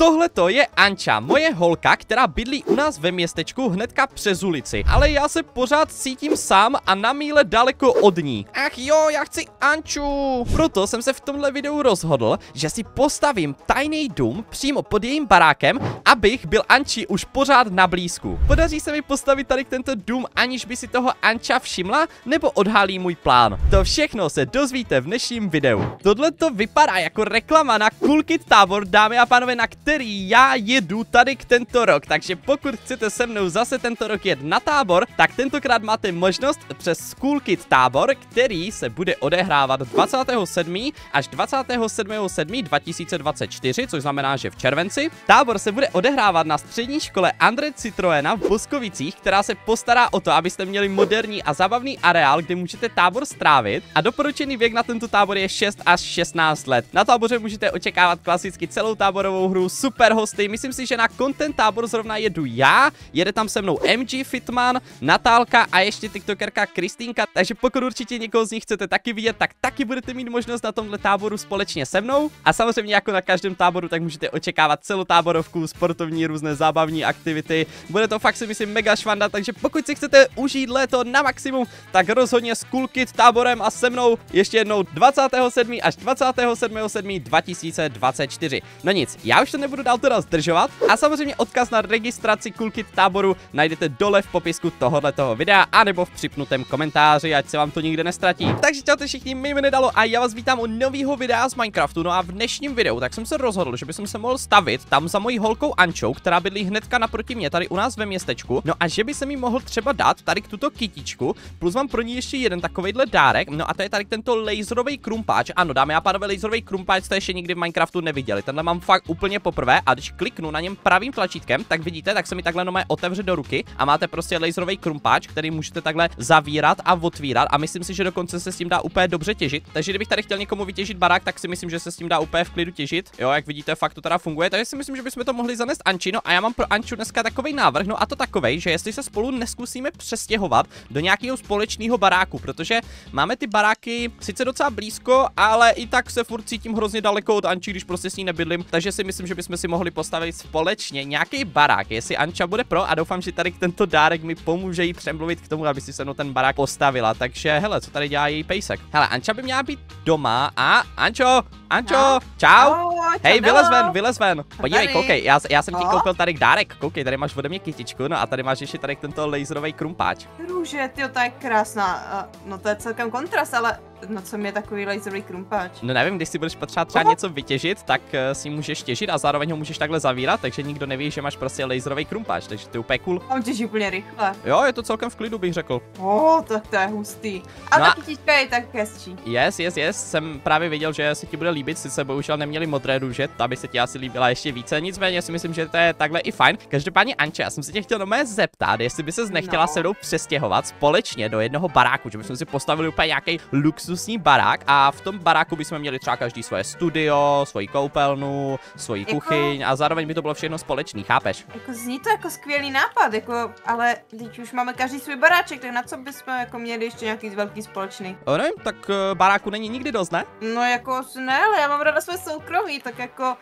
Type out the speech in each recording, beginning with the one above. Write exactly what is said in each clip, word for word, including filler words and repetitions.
Tohleto je Anča, moje holka, která bydlí u nás ve městečku hnedka přes ulici. Ale já se pořád cítím sám a na míle daleko od ní. Ach jo, já chci Anču. Proto jsem se v tomhle videu rozhodl, že si postavím tajný dům přímo pod jejím barákem, abych byl Anči už pořád na blízku. Podaří se mi postavit tady tento dům, aniž by si toho Anča všimla, nebo odhalí můj plán? To všechno se dozvíte v dnešním videu. Tohle to vypadá jako reklama na Cool Kid Tábor, dámy a pánové, na který já jedu tady k tento rok. Takže pokud chcete se mnou zase tento rok jet na tábor, tak tentokrát máte možnost přes Cool Kid Tábor, který se bude odehrávat dvacátého sedmého až dvacátého sedmého sedmého dva tisíce dvacet čtyři, což znamená, že v červenci. Tábor se bude odehrávat na střední škole Andre Citroena v Boskovicích, která se postará o to, abyste měli moderní a zábavný areál, kde můžete tábor strávit. A doporučený věk na tento tábor je šest až šestnáct let. Na táboře můžete očekávat klasicky celou táborovou hru, super hosty. Myslím si, že na content tábor zrovna jedu já, jede tam se mnou M G Fitman, Natálka a ještě tiktokerka Kristýnka, takže pokud určitě někoho z nich chcete taky vidět, tak taky budete mít možnost na tomhle táboru společně se mnou. A samozřejmě jako na každém táboru, tak můžete očekávat celou táborovku, sportovní, různé zábavní aktivity. Bude to fakt si myslím mega švanda, takže pokud si chcete užít léto na maximum, tak rozhodně s Cool Kid Táborem a se mnou ještě jednou dvacátého sedmého až dvacátého sedmého sedmého dva tisíce dvacet čtyři. No nic, já už to nebudu dál teda zdržovat a samozřejmě odkaz na registraci Cool Kid Táboru najdete dole v popisku tohoto videa anebo v připnutém komentáři, ať se vám to nikde nestratí. Takže čaute všichni, mé jméno Dalo a já vás vítám u nového videa z Minecraftu. No a v dnešním videu tak jsem se rozhodl, že bych se mohl stavit tam za mojí holkou Ančou, která bydlí hnedka naproti mě tady u nás ve městečku. No a že by se mi mohl třeba dát tady k tuto kytičku, plus mám pro ní ještě jeden takovejhle dárek. No a to je tady tento laserový krumpáč. Ano, dámy a pánové, laserový krumpáč jste ještě nikdy v Minecraftu neviděli. Tenhle mám fakt úplně poprvé a když kliknu na něm pravým tlačítkem, tak vidíte, tak se mi takhle nomé otevře do ruky a máte prostě laserový krumpáč, který můžete takhle zavírat a otvírat a myslím si, že dokonce se s tím dá úplně dobře těžit. Takže kdybych tady chtěl někomu vytěžit barák, tak si myslím, že se s tím dá úplně v klidu těžit. Jo, jak vidíte, fakt to teda funguje. Takže si myslím, že bychom to mohli zanést Anči. No a já mám pro Anču dneska takový návrh, no a to takovej, že jestli se spolu neskusíme přestěhovat do nějakého společného baráku, protože máme ty baráky sice docela blízko, ale i tak se furt cítím hrozně daleko od Anči, když prostě s ní nebydlím. Takže si myslím, že bychom si mohli postavit společně nějaký barák, jestli Anča bude pro a doufám, že tady tento dárek mi pomůže jí přemluvit k tomu, aby si se mnou ten barák postavila. Takže hele, co tady dělá její pejsek? Hele, Anča by měla být doma a Ančo, Ančo, no. Čau. Oh, hej, vylez ven, vylez ven. Podívej, tady. Koukej, já, já jsem ti koupil tady dárek. Koukej, tady máš ode mě kytičku, no a tady máš ještě tady tento laserový krumpáč. Růže, tyjo, to je krásná. No to je celkem kontrast, ale no co mi je takový laserový krumpáč? No nevím, když si budeš potřebovat třeba něco vytěžit, tak uh, si můžeš těžit a zároveň ho můžeš takhle zavírat, takže nikdo neví, že máš prostě laserový krumpáč, takže to je úplně cool. On těží úplně rychle. Jo, je to celkem v klidu, bych řekl. Oh, tak to je hustý. A no ta kytička je tak hezčí. Yes, yes, yes, jsem právě viděl, že se ti bude líbit, sice bohužel neměli modré růže, aby se ti asi líbila ještě více, nicméně si myslím, že to je takhle i fajn. Každopádně Anče, já jsem se tě chtěl nomé zeptat, jestli by ses nechtěla no. se mnou přestěhovat společně do jednoho baráku, že bychom si postavili úplně nějaký luxusní barák a v tom baráku bychom měli třeba každý svoje studio, svoji koupelnu, svoji jako... kuchyň a zároveň by to bylo všechno společný, chápeš? Jako zní to jako skvělý nápad, jako, ale teď už máme každý svůj baráček, tak na co bychom jako měli ještě nějaký velký společný? O nevím, tak uh, baráku není nikdy dost, ne? No jako ne, ale já mám ráda své soukromí, tak jako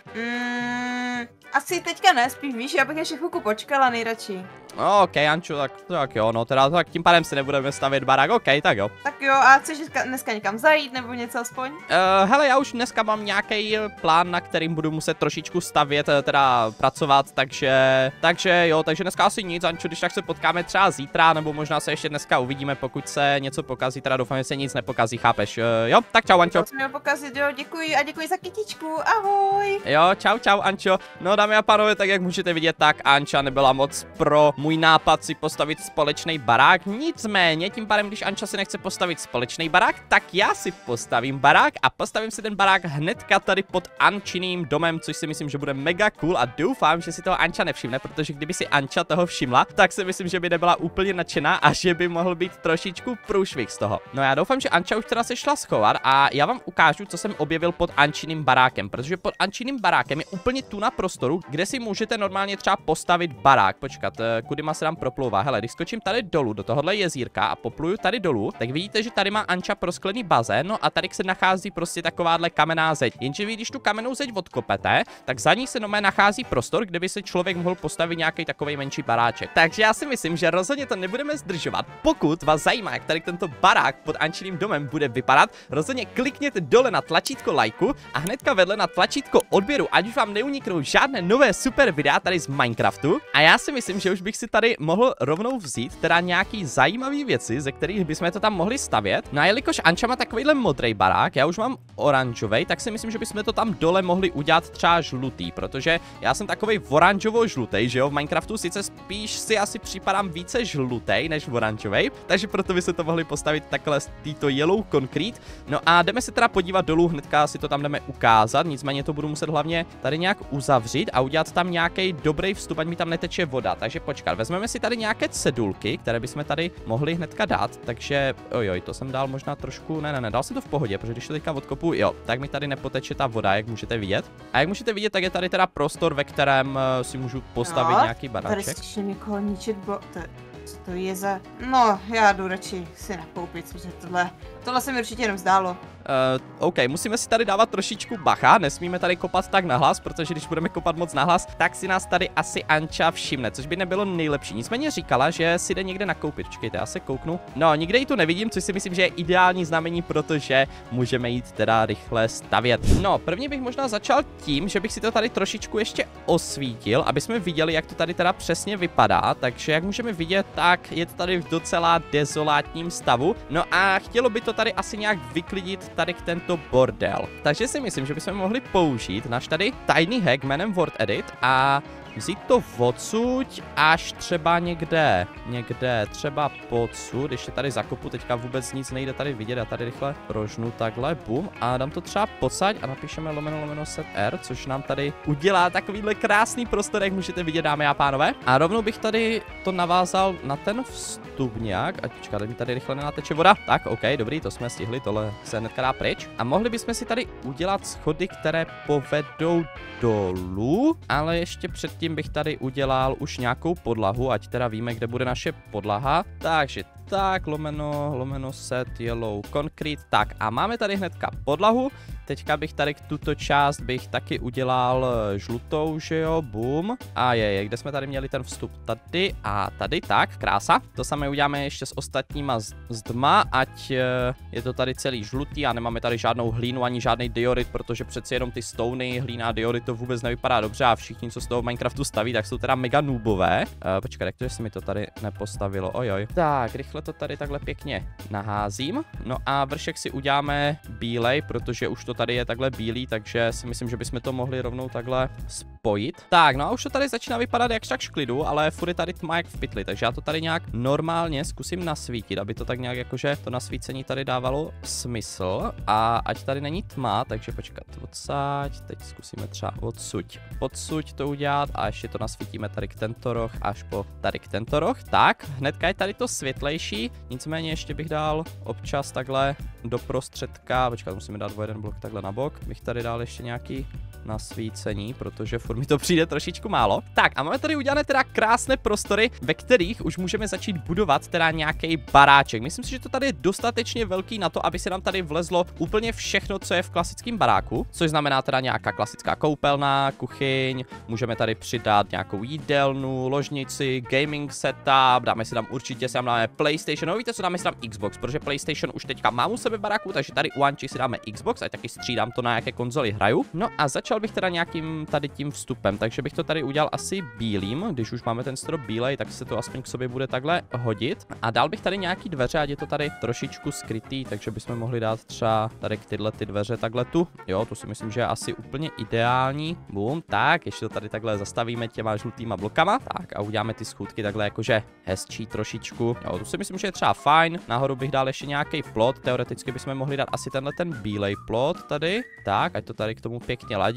mm, asi teďka ne, spíš víš, já bych ještě chvilku počkala nejradši. No, ok, Anču, tak, tak jo, no teda tak tím pádem si nebudeme stavět barák, ok, tak jo. Tak jo, a chceš dneska někam zajít nebo něco aspoň? Uh, hele, já už dneska mám nějaký plán, na kterým budu muset trošičku stavět, teda pracovat, takže, takže jo, takže dneska asi nic, Anču, když tak se potkáme třeba zítra, nebo možná se ještě dneska uvidíme, pokud se něco pokazí, teda doufám, že se nic nepokazí, chápeš, uh, jo, tak čau, Ančo. To měl pokazit, jo, děkuji a děkuji za kytičku, ahoj. Jo, čau, čau, Ančo, no dámy a pánové, tak jak můžete vidět, tak Anča nebyla moc pro můj nápad si postavit společný barák, nicméně tím pádem, když Anča si nechce postavit společný barák, tak já si postavím barák a postavím si ten barák hnedka tady pod Ančiným domem, což si myslím, že bude mega cool a doufám, že si toho Anča nevšimne, protože kdyby si Anča toho všimla, tak si myslím, že by nebyla úplně nadšená a že by mohl být trošičku průšvih z toho. No já doufám, že Anča už teda se šla schovat a já vám ukážu, co jsem objevil pod Ančiným barákem, protože pod Ančiným barákem je úplně tu na prostoru prostoru, kde si můžete normálně třeba postavit barák. Počkat, kudy má se tam proplouvá. Hele, když skočím tady dolů do tohohle jezírka a popluju tady dolů, tak vidíte, že tady má Anča prosklený bazén, no a tady se nachází prostě takováhle kamenná zeď. Jenže vy, když tu kamennou zeď odkopete, tak za ní se nomé nachází prostor, kde by se člověk mohl postavit nějaký takový menší baráček. Takže já si myslím, že rozhodně to nebudeme zdržovat. Pokud vás zajímá, jak tady tento barák pod Ančiným domem bude vypadat, rozhodně klikněte dole na tlačítko lajku a hnedka vedle na tlačítko odběru, ať už vám neuniknou žádné nové super videa tady z Minecraftu. A já si myslím, že už bych si tady mohl rovnou vzít teda nějaký zajímavý věci, ze kterých bychom to tam mohli stavět. No a jelikož Anča má takovýhle modrý barák, já už mám oranžový, tak si myslím, že bychom to tam dole mohli udělat třeba žlutý, protože já jsem takovej oranžovo-žlutej, že jo, v Minecraftu sice spíš si asi připadám více žlutej než oranžovej, takže proto by se to mohli postavit takhle z týto yellow concrete. No a jdeme se teda podívat dolů, hnedka si to tam jdeme ukázat, nicméně to budu muset hlavně tady nějak uzavřít a udělat tam nějaký dobrý vstup, ať mi tam neteče voda. Takže počkat, vezmeme si tady nějaké cedulky, které bychom tady mohli hnedka dát, takže ojoj, to jsem dal možná trošku, ne, ne, ne, dal jsem to v pohodě, protože když to teďka odkopu, jo, tak mi tady nepoteče ta voda, jak můžete vidět. A jak můžete vidět, tak je tady teda prostor, ve kterém uh, si můžu postavit no, nějaký baráček. Tady slyším někoho ničit, bo to, co to je za... No, já jdu radši si nakoupit, protože tohle, tohle se mi určitě jenom zdálo. Uh, OK, musíme si tady dávat trošičku bacha, nesmíme tady kopat tak nahlas, protože když budeme kopat moc nahlas, tak si nás tady asi Anča všimne, což by nebylo nejlepší. Nicméně říkala, že si jde někde nakoupit. Počkejte, já se kouknu. No, nikde ji tu nevidím, což si myslím, že je ideální znamení, protože můžeme jít teda rychle stavět. No, prvně bych možná začal tím, že bych si to tady trošičku ještě osvítil, aby jsme viděli, jak to tady teda přesně vypadá. Takže jak můžeme vidět, tak je to tady v docela dezolátním stavu. No a chtělo by to tady asi nějak vyklidit tady k tento bordel. Takže si myslím, že bychom mohli použít náš tady tajný hack jménem Word Edit a vzít to odsud až třeba někde, někde, třeba podsud, když je tady zakopu, teďka vůbec nic nejde tady vidět, já tady rychle rožnu takhle, bum, a dám to třeba podsaď a napíšeme lomeno lomeno set R, což nám tady udělá takovýhle krásný prostor, jak můžete vidět, dámy a pánové. A rovnou bych tady to navázal na ten vstup nějak, a počkat, mi tady rychle nenateče voda. Tak, OK, dobrý, to jsme stihli, tohle se hnedka dá pryč. A mohli bychom si tady udělat schody, které povedou dolů, ale ještě před tím bych tady udělal už nějakou podlahu, ať teda víme, kde bude naše podlaha. Takže tak, lomeno, lomeno set, yellow concrete, tak a máme tady hnedka podlahu. Teďka bych tady k tuto část bych taky udělal žlutou, že jo, boom. A je, je, kde jsme tady měli ten vstup? Tady a tady, tak, krása. To samé uděláme ještě s ostatníma zdma, ať je to tady celý žlutý a nemáme tady žádnou hlínu ani žádný diorit, protože přeci jenom ty stony, hlína a diorit to vůbec nevypadá dobře a všichni, co z toho Minecraftu staví, tak jsou teda mega noobové. Uh, počkej, jak to, že se mi to tady nepostavilo, ojoj. Tak, rychle to tady takhle pěkně naházím. No a vršek si uděláme bílej, protože už to tady je takhle bílý, takže si myslím, že bychom to mohli rovnou takhle spojit. Tak, no a už to tady začíná vypadat jak však šklidu, ale furt je tady tma jak v pytli, takže já to tady nějak normálně zkusím nasvítit, aby to tak nějak jakože to nasvícení tady dávalo smysl a ať tady není tma, takže počkat, odsaď, teď zkusíme třeba odsuť, odsuť to udělat a ještě to nasvítíme tady k tento roh až po tady k tento roh. Tak, hnedka je tady to světlejší, nicméně ještě bych dal občas takhle do prostředka, počkat, musíme dát o jeden blok takhle na bok, bych tady dal ještě nějaký nasvícení, protože furt mi to přijde trošičku málo. Tak a máme tady udělané teda krásné prostory, ve kterých už můžeme začít budovat teda nějaký baráček. Myslím si, že to tady je dostatečně velký na to, aby se nám tady vlezlo úplně všechno, co je v klasickém baráku, což znamená teda nějaká klasická koupelna, kuchyň, můžeme tady přidat nějakou jídelnu, ložnici, gaming setup, dáme si tam určitě si tam dáme PlayStation, no víte co, dáme si tam Xbox, protože PlayStation už teďka mám u sebe baráku, takže tady u Anči si dáme Xbox a taky střídám to, na jaké konzoli hraju. No a začal bych teda nějakým tady tím vstupem, takže bych to tady udělal asi bílým, když už máme ten strop bílej, tak se to aspoň k sobě bude takhle hodit. A dal bych tady nějaký dveře, ať je to tady trošičku skrytý, takže bychom mohli dát třeba tady k tyhle ty dveře takhle tu. Jo, to si myslím, že je asi úplně ideální. Boom, tak, ještě to tady takhle zastavíme těma žlutýma blokama. Tak a uděláme ty schůdky takhle jakože hezčí trošičku. Jo, to si myslím, že je třeba fajn. Nahoru bych dal ještě nějaký plot, teoreticky bychom mohli dát asi tenhle ten bílej plot tady. Tak, ať to tady k tomu pěkně ladí.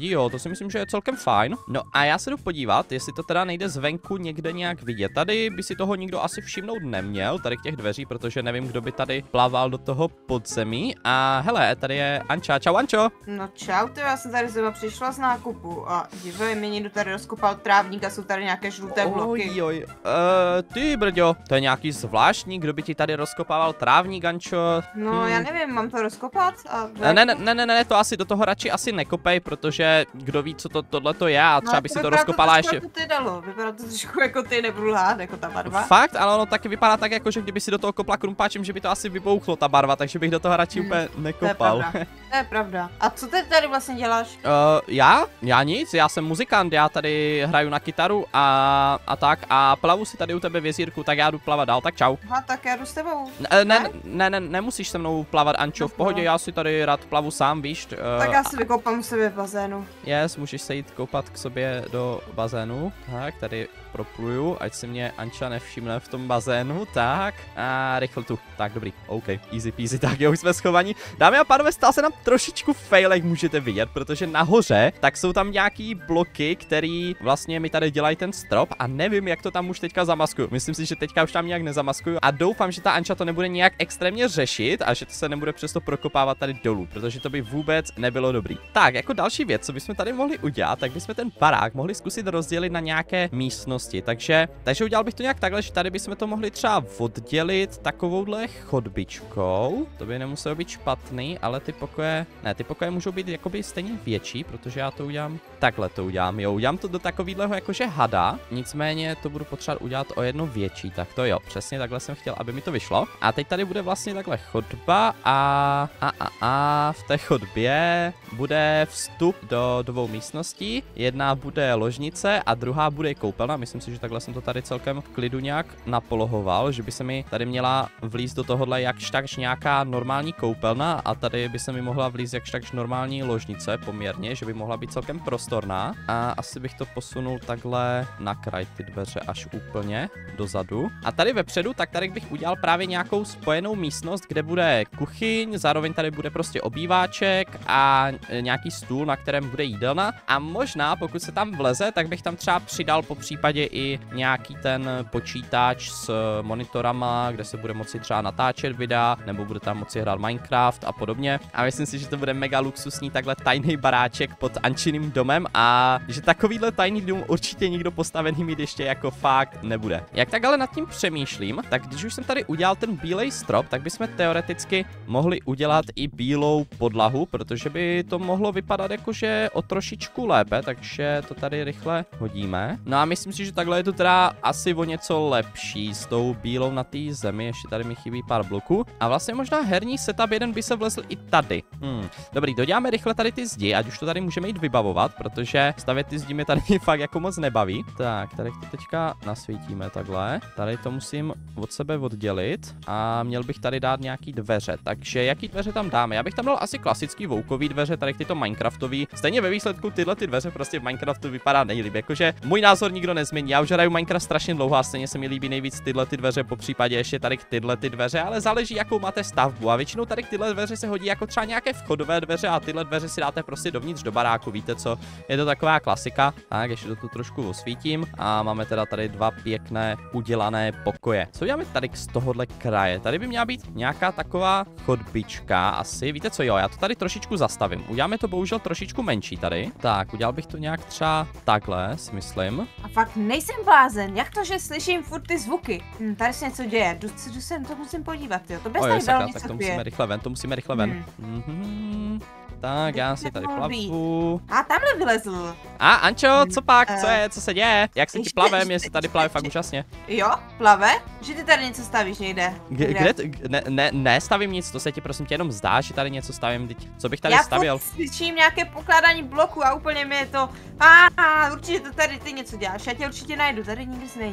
prostředí, jo, to si myslím, že je celkem fajn. No a já se jdu podívat, jestli to teda nejde zvenku někde nějak vidět. Tady by si toho nikdo asi všimnout neměl, tady k těch dveří, protože nevím, kdo by tady plaval do toho podzemí. A hele, tady je Anča. Čau, Ančo. No čau, ty, já jsem tady zrovna přišla z nákupu a dívej, mě někdo tady rozkopal trávník a jsou tady nějaké žluté bloky. Oj, oj, uh, ty brďo, to je nějaký zvláštní, kdo by ti tady rozkopával trávník, Ančo? No, Hmm. já nevím, mám to rozkopat? A Ne, ne, ne, ne, ne, to asi do toho radši asi nekopej, protože kdo ví, co to tohle to je a třeba no, by to si to vypadá rozkopala trošku ještě. Jako ty dalo, vypadá to trošku jako ty, nebudu lhát, jako ta barva. Fakt, ale ono taky vypadá tak, jako že kdyby si do toho kopla krumpáčem, že by to asi vybouchlo ta barva, takže bych do toho radši Hmm, úplně To je nekopal. pravda, to je pravda. A co ty tady vlastně děláš? Uh, já? Já nic, já jsem muzikant, já tady hraju na kytaru a, a tak a plavu si tady u tebe v jezírku, tak já jdu plavat dál, tak čau. Aha, tak já jdu s tebou. Ne, ne, ne, ne, nemusíš se mnou plavat, Ančo, v pohodě, já si tady rád plavu sám, víš. Uh, Tak já si vykoupám u sebe v bazénu. Yes, můžeš se jít koupat k sobě do bazénu. Tak, tady propluju, ať si mě Anča nevšimne v tom bazénu. Tak, a rychle tu. Tak, dobrý, OK, easy peasy, tak jo, už jsme schovaní. Dámy a pánové, stal se nám trošičku fail, jak můžete vidět, protože nahoře, tak jsou tam nějaký bloky, který vlastně mi tady dělají ten strop a nevím, jak to tam už teďka zamaskuju. Myslím si, že teďka už tam nějak nezamaskuju a doufám, že ta Anča to nebude nějak extrémně řešit a že to se nebude přesto prokopávat tady dolů, protože to by vůbec nebylo dobrý. Tak, jako další věc, co bychom tady mohli udělat, tak bychom ten barák mohli zkusit rozdělit na nějaké místnosti. Takže, takže udělal bych to nějak takhle, že tady bychom to mohli třeba oddělit takovouhle chodbičkou. To by nemuselo být špatný, ale ty pokoje, ne, ty pokoje můžou být jakoby stejně větší, protože já to udělám, takhle to udělám, jo, udělám to do takového jakože hada, nicméně to budu potřebovat udělat o jedno větší, tak to jo, přesně takhle jsem chtěl, aby mi to vyšlo. A teď tady bude vlastně takhle chodba a a a a v té chodbě bude vstup do dvou místností, jedna bude ložnice a druhá bude koupelna, myslím si, že takhle jsem to tady celkem v klidu nějak napolohoval, že by se mi tady měla vlízt do tohohle jakž takž nějaká normální koupelna a tady by se mi mohla vlízt jakž takž normální ložnice poměrně, že by mohla být celkem prostorná a asi bych to posunul takhle na kraj ty dveře až úplně dozadu. A tady vepředu, tak tady bych udělal právě nějakou spojenou místnost, kde bude kuchyň, zároveň tady bude prostě obýváček a nějaký stůl, na kterém bude jídelna a možná pokud se tam vleze, tak bych tam třeba přidal po případě i nějaký ten počítač s monitorama, kde se bude moci třeba natáčet videa, nebo bude tam moci hrát Minecraft a podobně. A myslím si, že to bude mega luxusní takhle tajný baráček pod Ančiným domem a že takovýhle tajný dům určitě nikdo postavený mít ještě jako fakt nebude. Jak tak ale nad tím přemýšlím, tak když už jsem tady udělal ten bílej strop, tak bychom teoreticky mohli udělat i bílou podlahu, protože by to mohlo vypadat jakože o trošičku lépe, takže to tady rychle hodíme. No a myslím si, že takhle je to teda asi o něco lepší s tou bílou na té zemi, ještě tady mi chybí pár bloků. A vlastně možná herní setup jeden by se vlezl i tady. Hmm. Dobrý, doděláme rychle tady ty zdi, ať už to tady můžeme jít vybavovat, protože stavět ty zdi mě tady fakt jako moc nebaví. Tak, tady to teďka nasvítíme takhle. Tady to musím od sebe oddělit a měl bych tady dát nějaký dveře. Takže jaký dveře tam dáme? Já bych tam dal asi klasický voukový dveře, tady tyto Minecraftový. Stejně ve výsledku tyhle ty dveře prostě v Minecraftu vypadá nejlíp. Jakože můj názor nikdo nezmění. Já už hraju Minecraft strašně dlouho a stejně se mi líbí nejvíc tyhle ty dveře, po případě ještě tady tyhle ty dveře, ale záleží jakou máte stavbu. A většinou tady tyhle dveře se hodí jako třeba nějaké vchodové dveře a tyhle dveře si dáte prostě dovnitř do baráku, víte co? Je to taková klasika. Tak, ještě to tu trošku osvítím a máme teda tady dva pěkné udělané pokoje. Co uděláme tady z tohohle kraje? Tady by měla být nějaká taková chodbička asi. Víte co, jo, já to tady trošičku zastavím. Uděláme to bohužel trošičku menší tady. Tak, udělal bych to nějak třeba takhle, si myslím. A fakt nejsem blázen, jak to, že slyším furt ty zvuky? Hm, tady se něco děje, jdu, jdu se to musím podívat, jo. To bez tady dalo něco tak to pije. musíme rychle ven, to musíme rychle ven. Hmm. Mm-hmm. Tak, já si tady plavu. A tamhle vylezl. A Ančo, co pak? Co Uh, je? Co se děje? Jak se ti ještě- plavem? ještě- Jestli tady plave fakt ještě- úžasně. Jo, plave? Že ty tady něco stavíš někde? Kde? kde t- ne, ne, nestavím nic, to se ti prosím tě jenom zdá, že tady něco stavím. Teď, co bych tady Já stavěl? furt slyším nějaké pokládání bloků a úplně mi je to... A určitě to tady ty něco děláš, já tě určitě najdu, tady nikdy není.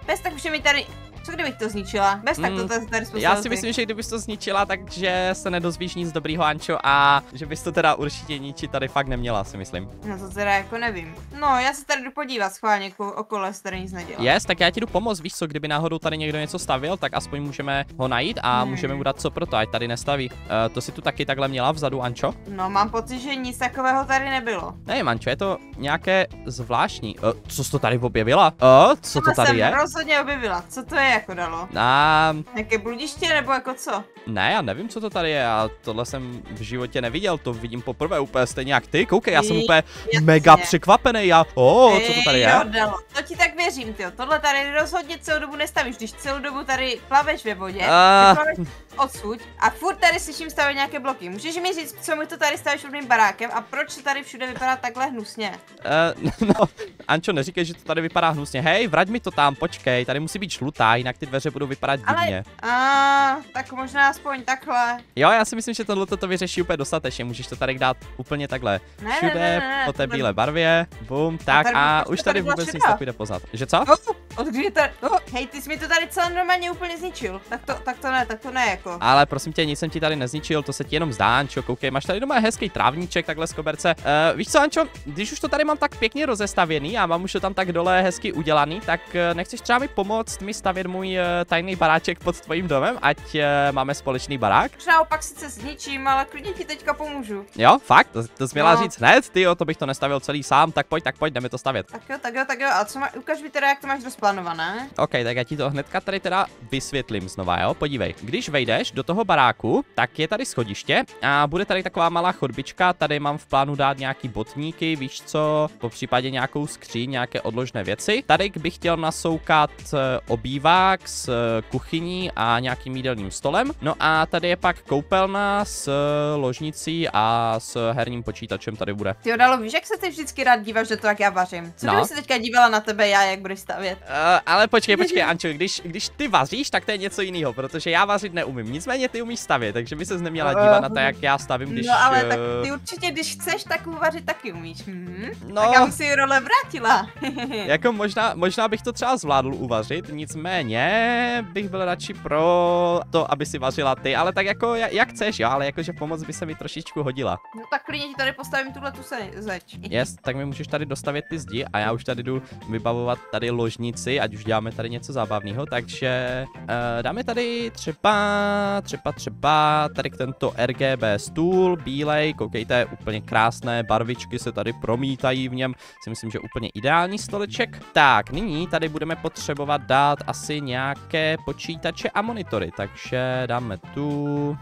Bez tak už je mi tady... Co kdybych to zničila? Bez tak to Mm, tady tady Já si myslím, že kdybys to zničila, takže se nedozvíš nic dobrýho, Ančo, a že bys to teda určitě ničit tady fakt neměla, si myslím. No to teda jako nevím. No, já se tady jdu podívat schválně okolo, jestli tady nic nedělá. Yes, tak já ti jdu pomoct, víš co, kdyby náhodou tady někdo něco stavil, tak aspoň můžeme ho najít a Hmm. můžeme mu dát co pro to, ať tady nestaví. Uh, to si tu taky takhle měla vzadu, Ančo? No, mám pocit, že nic takového tady nebylo. Ne, Ančo, je to nějaké zvláštní. Uh, co jsi to tady objevila? Uh, co to Tohle tady jsem je? rozhodně objevila. Co to je jako dalo? A Nějaké bludiště nebo jako co? ne, já nevím, co to tady je, a tohle jsem v životě neviděl, to vidím poprvé úplně stejně jak ty, koukej, já jsem Jí, úplně jasně. mega překvapený, já, oh, co to tady je? Jo, dalo. To ti tak věřím, tyjo. Tohle tady rozhodně celou dobu nestavíš, když celou dobu tady plaveš ve vodě. A- ty plaveš odsud a furt tady slyším stavět nějaké bloky. Můžeš mi říct, co mi to tady stavíš různým barákem a proč to tady všude vypadá takhle hnusně? Uh, no, Ančo, neříkej, že to tady vypadá hnusně, hej, vrať mi to tam, počkej, tady musí být žlutá, jinak ty dveře budou vypadat divně. A tak možná aspoň takhle. Jo, já si myslím, že tohle to vyřeší úplně dostatečně, můžeš to tady dát úplně takhle, Ne, ne, všude ne, ne, ne, po té tohle- bílé barvě, bum, tak tady a by- už to tady tady byla vůbec nic šedá. nepůjde poznat. Že co? Oh, od kdy je tady? Oh, hej, ty jsi mi to tady celé normálně úplně zničil. Tak to, tak to ne, tak to ne jako. Ale prosím tě, nic jsem ti tady nezničil, to se ti jenom zdá, Ančo, koukej, máš tady doma hezký trávníček takhle z koberce. Uh, víš co, Ančo, když už to tady mám tak pěkně rozestavěný a mám už to tam tak dole hezky udělaný, tak uh, nechceš třeba mi pomoct mi stavět můj uh, tajný baráček pod tvojím domem, ať uh, máme společný barák? Už naopak sice zničím, ale klidně ti teďka pomůžu. Jo, fakt? To, to jsi měla No. říct hned, ty jo, to bych to nestavil celý sám, tak pojď, tak pojď, jdeme to stavět. Tak jo, tak jo, tak jo. A co má, ukaž mi teda, jak to máš rozplánované. OK, tak já ti to hnedka tady teda vysvětlím znova, jo? Podívej, když vejdeš do toho baráku, tak je tady schodiště a bude tady taková malá chodbička, tady mám v plánu dát nějaký botníky, víš co, po případě nějakou skříň, nějaké odložné věci. Tady bych chtěl nasoukat eh, obývák s eh, kuchyní a nějakým jídelním stolem. No a tady je pak koupelna s eh, ložnicí a s herním počítačem tady bude. Ty Dalo, víš, jak se ty vždycky rád díváš do toho, jak já vařím? Co No. kdyby se teďka dívala na tebe já, jak budeš stavět? Uh, ale počkej, počkej, Ančo, když, když ty vaříš, tak to je něco jiného, protože já vařit neumím. Nicméně ty umíš stavět, takže by ses neměla dívat na to, jak já stavím, když... No ale tak eh, ty určitě, když chceš, tak uvařit taky umíš. Mhm. No. Tak já bych si role vrátila. Jako možná, možná bych to třeba zvládl uvařit, nicméně bych byl radši pro to, aby si vařila ty, ale tak jako jak, jak chceš, jo, ale jakože pomoc by se mi trošičku hodila. No tak klidně ti tady postavím tuhle tu se- zeď. Yes, tak mi můžeš tady dostavět ty zdi a já už tady jdu vybavovat tady ložnici, ať už děláme tady něco zábavného, takže uh, dáme tady třeba, třeba, třeba tady tento R G B stůl, bílej, koukejte, úplně krásné barvičky se tady promítají v něm, si myslím, že úplně ideální stoleček. Tak, nyní tady budeme potřebovat dát asi nějaké počítače a monitory, takže dáme tu,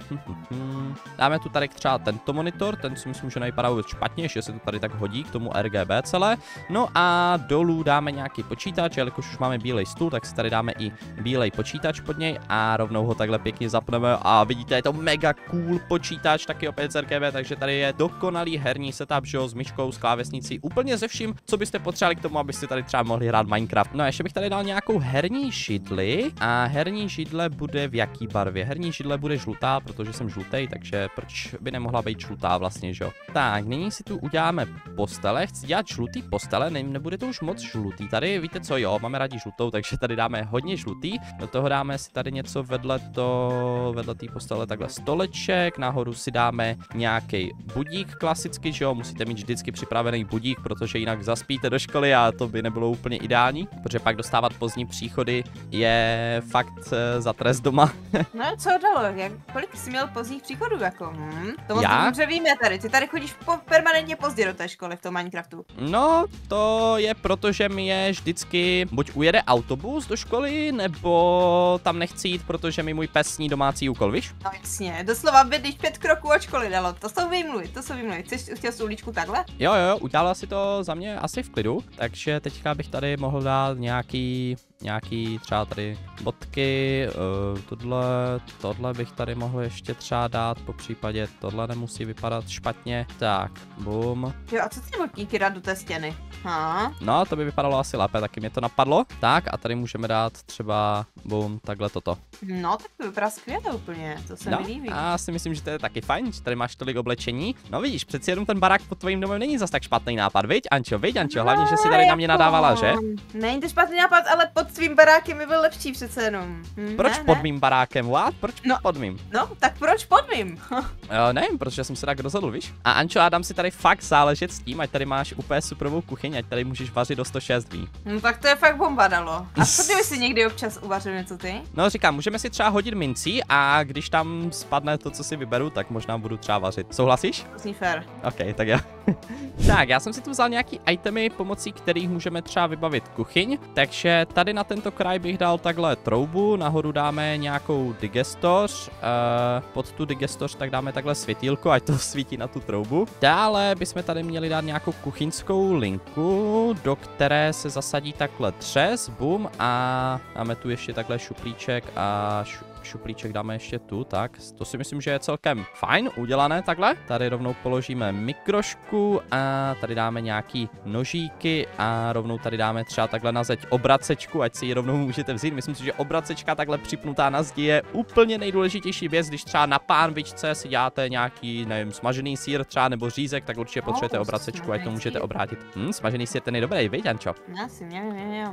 dáme tu tady třeba tento monitor, ten si myslím, že nevypadá vůbec špatně, že se to tady tak hodí k tomu R G B celé. No a dolů dáme nějaký počítač, jelikož už máme bílej stůl, tak si tady dáme i bílej počítač pod něj a rovnou ho takhle pěkně zapneme a vidíte, je to mega cool počítač, taky opět z R G B, takže tady je dokonalý herní setup, že jo, s myškou, s klávesnicí, úplně ze vším, co byste potřebovali k tomu, abyste tady třeba mohli hrát Minecraft. No a ještě bych tady dal nějakou herní židli a herní židle bude v jaký barvě? Herní židle bude žlutá, protože jsem žlutý, takže proč by nemohla být žlutá vlastně, že jo? Tak, nyní si tu uděláme postele, chci dělat žlutý postele, ne, nebude to už moc žlutý, tady víte co, jo, máme rádi žlutou, takže tady dáme hodně žlutý, do toho dáme si tady něco vedle to, vedle té postele, takhle stoleček, nahoru si dáme nějaký budík klasicky, že jo, musíte mít vždycky připravený budík, protože jinak zaspíte do školy a to by nebylo úplně ideální, protože pak dostávat pozdní příchody je fakt e, za trest doma. No co Dalo, jak, kolik jsi měl pozdních příchodů jako? Hm? To moc Já? dobře víme tady, ty tady chodíš po, permanentně pozdě do té školy v tom Minecraftu. No, to je proto, že mi je vždycky buď ujede autobus do školy, nebo tam nechci jít, protože mi můj pes sní domácí úkol, víš? No jasně, doslova bydlíš pět kroků od školy, Dalo, to jsou výmluvy, to jsou výmluvy. Chceš chtěl jsi uličku takhle? Jo, jo, jo, udělala si to za mě asi v klidu, takže teďka bych tady mohl dát nějaký, nějaký třeba tady bodky, uh, tohle, tohle bych tady mohl ještě třeba dát, po případě tohle nemusí vypadat špatně, tak, bum. Jo, a co ty botníky dát do té stěny? Ha? No, to by vypadalo asi lépe, taky mě to napadlo. Tak a tady můžeme dát třeba, bum, takhle toto. No, tak to vypadá skvěle úplně, to se No, mi líbí. a já si myslím, že to je taky fajn, že tady máš tolik oblečení. No vidíš, přeci jenom ten barák pod tvojím domem není zas tak špatný nápad, viď, Ančo, viď, Ančo, hlavně, že si tady na mě nadávala, že? Není to špatný nápad, ale pod pod tvým barákem by byl lepší přece jenom. Hm, Proč ne, pod ne? mým barákem? What? Proč No. pod mým? No, tak proč pod mým? Uh, nevím, protože jsem se tak rozhodl, víš? A Ančo, Adam si tady fakt záležet s tím, ať tady máš úplně superovou kuchyň, ať tady můžeš vařit do sto šest dní. No tak to je fakt bomba, Dalo. A co kdyby si někdy občas uvařil něco ty? No říkám, můžeme si třeba hodit mincí a když tam spadne to, co si vyberu, tak možná budu třeba vařit. Souhlasíš? To zní fér. OK, tak jo. Tak, já jsem si tu vzal nějaký itemy, pomocí kterých můžeme třeba vybavit kuchyň, takže tady na tento kraj bych dal takhle troubu, nahoru dáme nějakou digestoř, uh, pod tu digestoř tak dáme takhle světýlko, ať to svítí na tu troubu. Dále bychom tady měli dát nějakou kuchyňskou linku, do které se zasadí takhle třes, bum, a dáme tu ještě takhle šuplíček a šu šuplíček dáme ještě tu, tak to si myslím, že je celkem fajn udělané takhle. Tady rovnou položíme mikrošku a tady dáme nějaký nožíky a rovnou tady dáme třeba takhle na zeď obracečku, ať si ji rovnou můžete vzít. Myslím si, že obracečka takhle připnutá na zdi je úplně nejdůležitější věc, když třeba na pánvičce si děláte nějaký, nevím, smažený sýr třeba nebo řízek, tak určitě potřebujete Oh, obracečku, ať to můžete sýr. obrátit. Hm, smažený sýr ten je dobrý, viď, Ančo? Já si mě, mě, mě.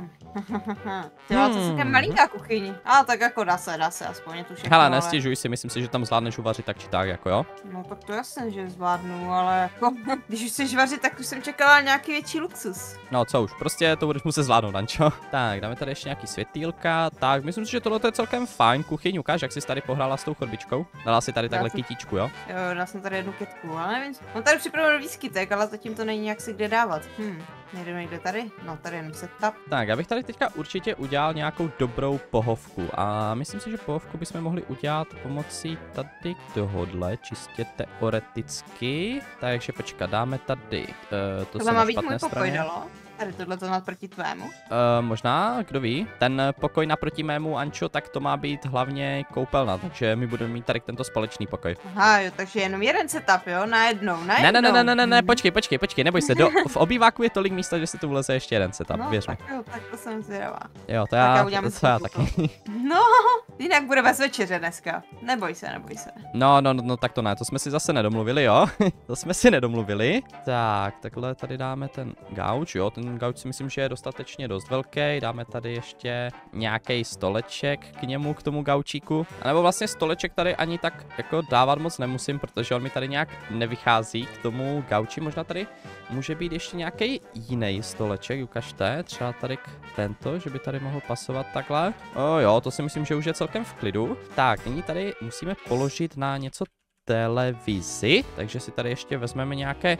Ty máte hmm. taková malinká kuchyň. A tak jako dá se, dá se aspoň je tu všechno. Hele, ale- nestěžuj si, myslím si, že tam zvládneš uvařit tak či tak, jako jo. No tak to jasně, že zvládnu, ale jako, když už chceš vařit, tak už jsem čekala nějaký větší luxus. No co už, prostě to budeš muset zvládnout, Ančo. Tak, dáme tady ještě nějaký světýlka. Tak, myslím si, že tohle je celkem fajn kuchyň. Ukáž, jak jsi tady pohrála s tou chodbičkou. Dala si tady takhle jsem- kytičku, jo? Jo, dala jsem tady jednu kytku, ale nevím, mám tady připravený výskytek, ale zatím to není jak si kde dávat. Hm, nejdeme někde tady? No, tady jenom setup. Tak, já bych tady teďka určitě udělal nějakou dobrou pohovku. A myslím si, že pohovku bychom mohli udělat pomocí tady tohodle, čistě teoreticky. Takže počkat, dáme tady. Uh, to Tohle jsem má na být můj špatné pokoj, straně. Dalo? Tady tohle to naproti tvému. Uh, možná, kdo ví, ten pokoj naproti mému, Ančo, tak to má být hlavně koupelna, takže my budeme mít tady tento společný pokoj. Aha, jo, takže jenom jeden setup, jo, najednou, Ne, najednou. ne, ne, ne, ne, ne, Hm. počkej, počkej, počkej, neboj se, do, v obýváku je tolik místa, že si tu vleze ještě jeden setup, No, věř mi. tak jo, tak to jsem zvědavá. Jo, to Tak já já, udělám to, to já svůj taky. No, jinak bude bez večeře dneska. Neboj se, neboj se. No, no, no, no, tak to ne, to jsme si zase nedomluvili, jo? To jsme si nedomluvili. Tak, takhle tady dáme ten gauč, jo, ten gauč si myslím, že je dostatečně dost velký. Dáme tady ještě nějaký stoleček k němu, k tomu gaučíku. A nebo vlastně stoleček tady ani tak jako dávat moc nemusím, protože on mi tady nějak nevychází k tomu gauči. Možná tady může být ještě nějaký jiný stoleček, ukažte, třeba tady k tento, že by tady mohl pasovat takhle. O jo, to si myslím, že už je celkem v klidu. Tak, nyní tady musíme položit na něco televizi, takže si tady ještě vezmeme nějaké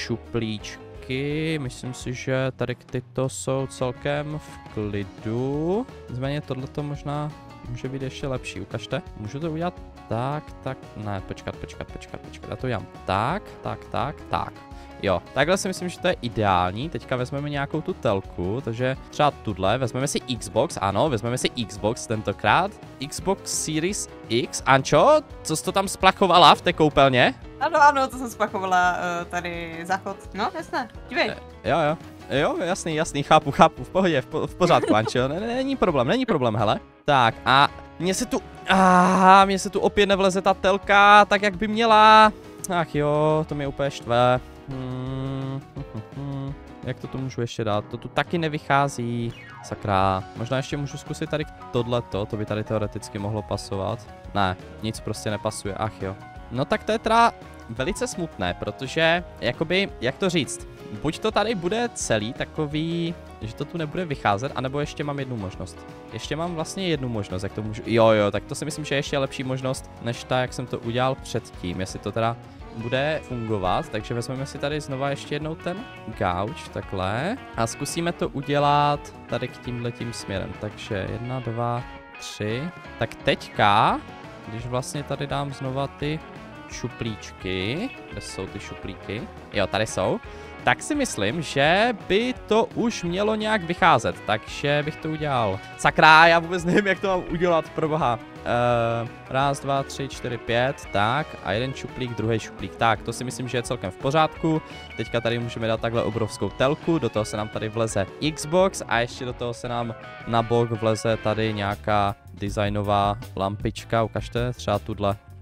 šuplíčky. Myslím si, že tady tyto jsou celkem v klidu. Nicméně tohleto možná může být ještě lepší, ukažte. Můžu to udělat tak, tak, ne, počkat, počkat, počkat, počkat, já to udělám tak, tak, tak, tak. Jo, takhle si myslím, že to je ideální. Teďka vezmeme nějakou tu telku, takže třeba tuhle, vezmeme si Xbox, ano, vezmeme si Xbox tentokrát. Xbox Series X. Ančo, co jsi to tam splachovala v té koupelně? Ano, ano, to jsem spachovala uh, tady záchod. No, jasné, dívej. Jo, jo. Jo, jasný, jasný, chápu, chápu, v pohodě, v, po, v pořádku, Ančo, ne, ne, není problém, není problém, hele. Tak a mně se tu, ah, mně se tu opět nevleze ta telka, tak jak by měla. Ach jo, to mě úplně štve. Hmm, hm, hm, jak to tu můžu ještě dát? To tu taky nevychází. Sakra. Možná ještě můžu zkusit tady tohleto, to by tady teoreticky mohlo pasovat. Ne, nic prostě nepasuje, ach jo. No tak to je teda velice smutné, protože, jakoby, jak to říct, buď to tady bude celý takový, že to tu nebude vycházet, anebo ještě mám jednu možnost. Ještě mám vlastně jednu možnost, jak to můžu, jo jo, tak to si myslím, že je ještě lepší možnost, než ta, jak jsem to udělal předtím, jestli to teda bude fungovat, takže vezmeme si tady znova ještě jednou ten gauč, takhle, a zkusíme to udělat tady k tímhletím směrem, takže jedna, dva, tři, tak teďka, když vlastně tady dám znova ty šuplíčky, kde jsou ty šuplíky, jo, tady jsou, tak si myslím, že by to už mělo nějak vycházet, takže bych to udělal. Sakra, já vůbec nevím, jak to mám udělat, proboha. Uh, raz, dva, tři, čtyři, pět, tak a jeden šuplík, druhý šuplík, tak to si myslím, že je celkem v pořádku. Teďka tady můžeme dát takhle obrovskou telku, do toho se nám tady vleze Xbox a ještě do toho se nám na bok vleze tady nějaká designová lampička, ukažte, třeba tuhle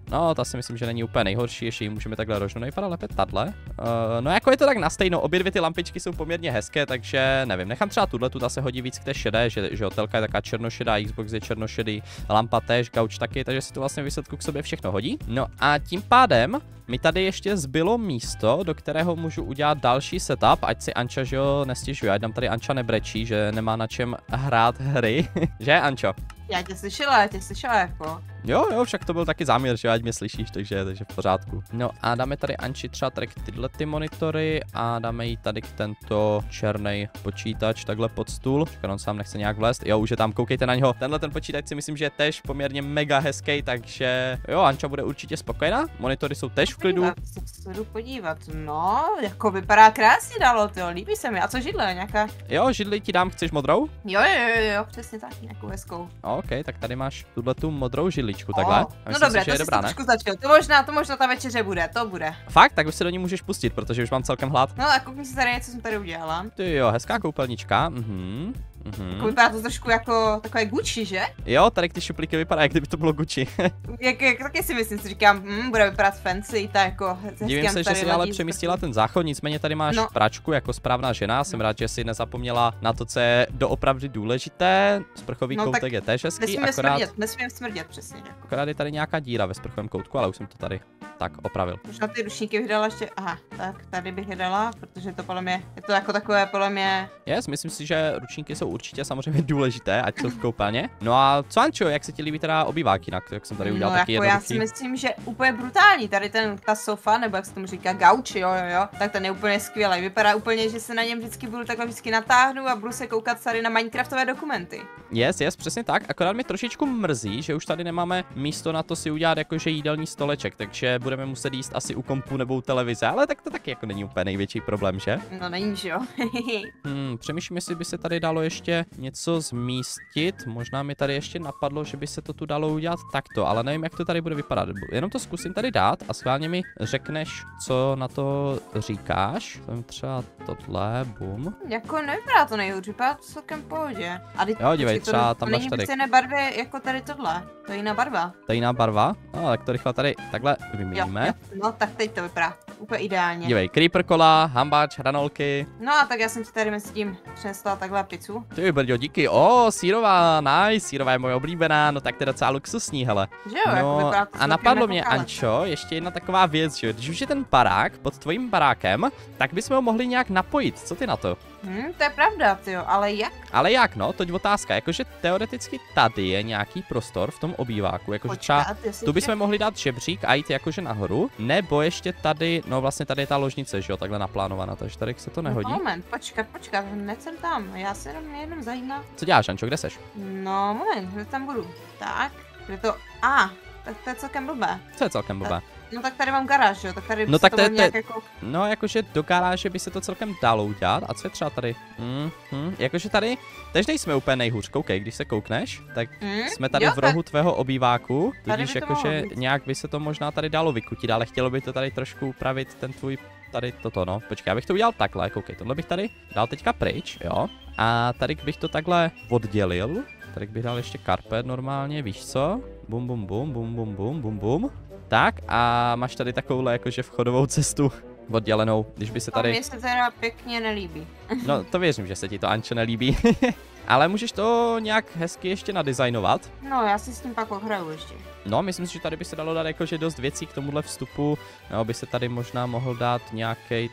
No, ta si myslím, že není úplně nejhorší, ještě ji můžeme takhle rožnout. Nejvypadá lépe tadle. Uh, no jako je to tak na stejno, obě dvě ty lampičky jsou poměrně hezké, takže nevím, nechám třeba tuhle, tu ta se hodí víc k té šedé, že, že hotelka je taká černošedá, Xbox je černošedý, lampa též, gauč taky, takže si to vlastně výsledku k sobě všechno hodí. No a tím pádem mi tady ještě zbylo místo, do kterého můžu udělat další setup, ať si Anča, že jo, nestěžuje, ať nám tady Anča nebrečí, že nemá na čem hrát hry, že Ančo? Já tě slyšela, já tě slyšela jako. Jo, jo, však to byl taky záměr, že ať mě slyšíš, takže, takže v pořádku. No a dáme tady Anči třeba tady k tyhle ty monitory a dáme jí tady k tento černý počítač takhle pod stůl. Čekat, on sám nechce nějak vlézt. Jo, už je tam, koukejte na něho. Tenhle ten počítač si myslím, že je tež poměrně mega hezký, takže jo, Anča bude určitě spokojená. Monitory jsou tež v klidu. Já se jdu podívat, no, jako vypadá krásně dalo, to líbí se mi. A co židle, nějaká? Jo, židli ti dám, chceš modrou? Jo, jo, jo, jo, přesně tak, nějakou hezkou. OK, tak tady máš tuhle tu modrou židličku takhle. Oh, no dobré, to jsi dobrá, trošku začal. To možná, to možná ta večeře bude, to bude. Fakt? Tak už se do ní můžeš pustit, protože už mám celkem hlad. No a koukni si tady něco, jsem tady udělala. Ty jo, hezká koupelnička. Mhm. Mhm. Jako vypadá to trošku jako takové Gucci, že? Jo, tady ty šuplíky vypadá, jak kdyby to bylo Gucci. jak, jak, taky si myslím, si říkám, hm, bude vypadat fancy, tak jako Divím se, že jsi ale přemístila ten záchod, nicméně tady máš no. pračku jako správná žena, jsem rád, že jsi nezapomněla na to, co je doopravdy důležité. Sprchový no, koutek je též hezký, nesmíme akorát... Smrdět, nesmíme smrdět, přesně. Akorát je tady nějaká díra ve sprchovém koutku, ale už jsem to tady tak opravil. Možná ty ručníky bych dala ještě, aha, tak tady bych je dala, protože to podle mě, je to jako takové podle mě... Yes, myslím si, že ručníky jsou určitě samozřejmě důležité, ať jsou v koupelně. No a co Ančo, jak se ti líbí teda obývák jinak, jak jsem tady udělal no, taky jako jednoduchý? já si myslím, že úplně brutální, tady ten, ta sofa, nebo jak se tomu říká, gauč, jo, jo, jo, tak ten je úplně skvělý, vypadá úplně, že se na něm vždycky budu takhle vždycky natáhnu a budu se koukat tady na Minecraftové dokumenty. Yes, yes, přesně tak, akorát mi trošičku mrzí, že už tady nemáme místo na to si udělat jakože jídelní stoleček, takže budeme muset jíst asi u kompu nebo u televize, ale tak to taky jako není úplně největší problém, že? No není, že jo. hmm, přemýšlím, jestli by se tady dalo ještě něco zmístit, možná mi tady ještě napadlo, že by se to tu dalo udělat takto, ale nevím, jak to tady bude vypadat. Jenom to zkusím tady dát a schválně mi řekneš, co na to říkáš. Tam třeba tohle, bum. Jako nevypadá to nejhůř, vypadá to celkem pohodě. A jo, dívej, třeba tam máš tady. To není v barvě jako tady tohle, to je jiná barva. To je jiná barva? No, tak to rychle tady takhle vyměníme. Jo, jo. No, tak teď to vypadá úplně ideálně. Dívej, creeper kola, hambáč, hranolky. No a tak já jsem ti tady mezi tím přinesla takhle pizzu. Ty brďo, díky. O, sírová, nice, sírová je moje oblíbená, no tak to je docela luxusní, hele. Že jo, no, jako vypadá to a napadlo mě, Ančo, ještě jedna taková věc, že když už je ten barák pod tvojím barákem, tak bychom ho mohli nějak napojit, co ty na to? Hmm, to je pravda, tyjo, ale jak? Ale jak no, to je otázka, jakože teoreticky tady je nějaký prostor v tom obýváku, jakože třeba tu bychom mohli dát žebřík a jít jakože nahoru, nebo ještě tady, no vlastně tady je ta ložnice, že jo, takhle naplánovaná, takže tady se to nehodí. No, moment, počkat, počkat, hned jsem tam, já se jenom, jenom zajímám. Co děláš, Ančo, kde seš? No, moment, hned tam budu. Tak, kde to, a, ah, tak to je celkem blbé. Co je celkem blbé? No tak tady mám garáž, jo, tak tady no, tak to je, nějak jako... No jakože do garáže by se to celkem dalo udělat, a co je třeba tady? Mm, mm, jakože tady, tež nejsme úplně nejhůř, koukej, když se koukneš, tak mm, jsme tady jo, v rohu tak... tvého obýváku, tudíž by jakože nějak by se to možná tady dalo vykutit, ale chtělo by to tady trošku upravit ten tvůj, tady toto no, počkej, já bych to udělal takhle, koukej, tohle bych tady dal teďka pryč, jo, a tady bych to takhle oddělil, tady bych dal ještě karpet normálně, víš co, bum bum bum bum bum bum bum bum. Tak a máš tady takovouhle jakože vchodovou cestu oddělenou, když by se tady... To mě se teda pěkně nelíbí. No to věřím, že se ti to, Ančo, nelíbí. Ale můžeš to nějak hezky ještě nadizajnovat. No já si s tím pak ohraju ještě. No myslím si, že tady by se dalo dát jakože dost věcí k tomuhle vstupu. No by se tady možná mohl dát nějaký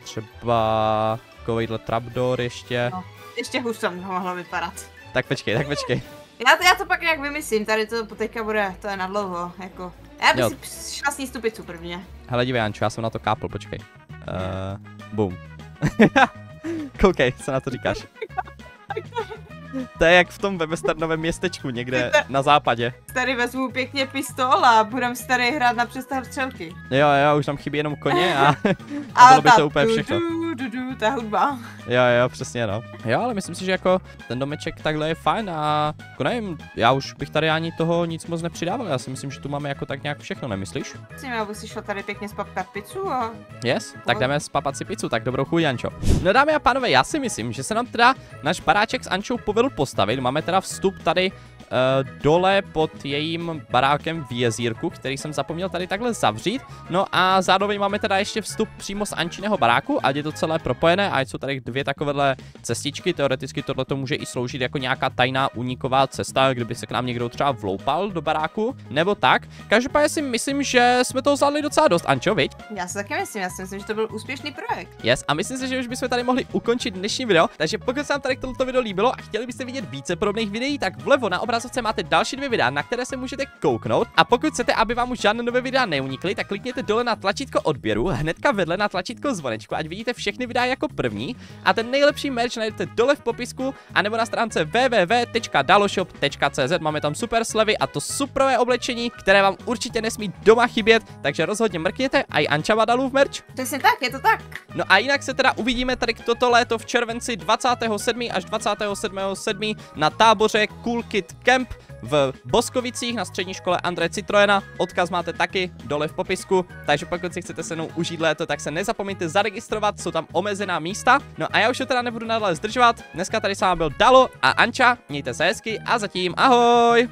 třeba takovýhle trapdoor ještě. No, ještě hůř to mohlo vypadat. Tak počkej, tak počkej. Já to, já to pak nějak vymyslím, tady to teďka bude, to je na dlouho, jako. Já bych jo. si šla sníst tu pizzu prvně. Hele dívej, Ančo, já jsem na to kápl, počkej. Uh, boom. Koukej, co na to říkáš? To je jak v tom westernovém městečku někde na západě. Tady vezmu pěkně pistol a budem si tady hrát na přestřelky. Jo, jo, už tam chybí jenom koně a, a bylo by to úplně všechno. Du, du, du, ta hudba. Jo, jo, přesně no. Jo, ale myslím si, že jako ten domeček takhle je fajn a jako nevím, já už bych tady ani toho nic moc nepřidával. Já si myslím, že tu máme jako tak nějak všechno, nemyslíš? Myslím, já bych si šla tady pěkně spapkat pizzu a... Yes, tak jdeme spapat si pizzu, tak dobrou chuť, Ančo. No dámy a pánové, já si myslím, že se nám teda náš baráček s Ančou povedl postavit. Máme teda vstup tady dole pod jejím barákem v jezírku, který jsem zapomněl tady takhle zavřít. No a zároveň máme teda ještě vstup přímo z Ančiného baráku, ať je to celé propojené, a jsou tady dvě takovéhle cestičky. Teoreticky tohle to může i sloužit jako nějaká tajná úniková cesta, kdyby se k nám někdo třeba vloupal do baráku, nebo tak. Každopádně si myslím, že jsme toho zvládli docela dost, Ančo, viď? Já si taky myslím, já si myslím, že to byl úspěšný projekt. Yes, a myslím si, že už bychom tady mohli ukončit dnešní video, takže pokud se vám tady toto video líbilo a chtěli byste vidět více podobných videí, tak vlevo na obrazovce máte další dvě videa, na které se můžete kouknout. A pokud chcete, aby vám už žádné nové videa neunikly, tak klikněte dole na tlačítko odběru, hnedka vedle na tlačítko zvonečku, ať vidíte všechny videa jako první. A ten nejlepší merch najdete dole v popisku, anebo na stránce w w w tečka daloshop tečka c z. Máme tam super slevy a to superové oblečení, které vám určitě nesmí doma chybět, takže rozhodně mrkněte, a i Anča má Dalův merch. Přesně tak, je to tak. No a jinak se teda uvidíme tady toto léto v červenci dvacátého sedmého až dvacátého sedmého sedmého na táboře Cool Kid Camp v Boskovicích na střední škole Andreje Citroena. Odkaz máte taky dole v popisku, takže pokud si chcete se mnou užít léto, tak se nezapomeňte zaregistrovat, jsou tam omezená místa. No a já už to teda nebudu nadále zdržovat, dneska tady s vámi byl Dalo a Anča, mějte se hezky a zatím ahoj!